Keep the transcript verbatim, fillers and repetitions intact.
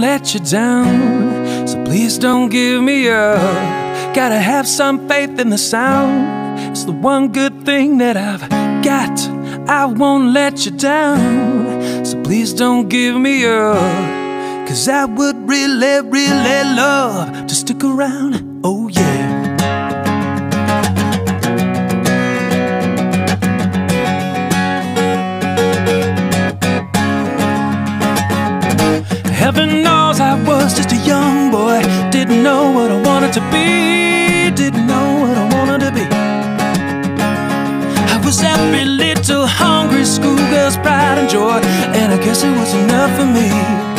let you down, so please don't give me up. Gotta have some faith in the sound, it's the one good thing that I've got. I won't let you down, so please don't give me up, 'cause I would really, really love to stick around, oh yeah. Heaven knows I was just a young boy, didn't know what I wanted to be, didn't know what I wanted to be. I was every little hungry schoolgirl's pride and joy, and I guess it was enough for me.